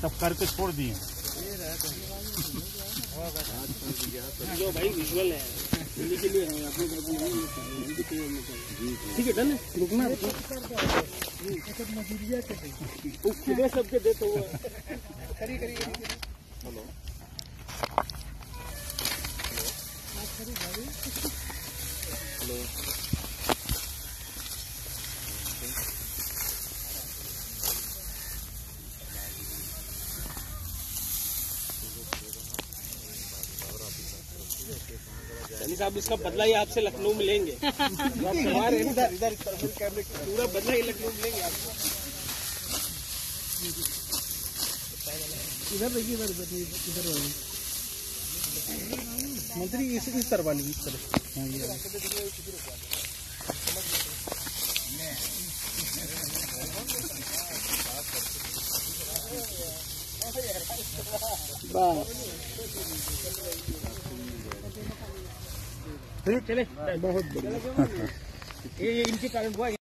सब करके छोड़ दिए। जो भाई विजुअल है दिल्ली के लिए है अपने ठीक है डन है रुकना उसके सबके दे तो करी हेलो हेलो सनी साहब इसका बदला ही आपसे लखनऊ में लेंगे। इधर पूरा बदला ही लखनऊ में लेंगे आपको। इधर देखिए इधर वाली मंत्री इस तरह वाली इस तरह चले बहुत बढ़िया ये इनके कारण हुआ।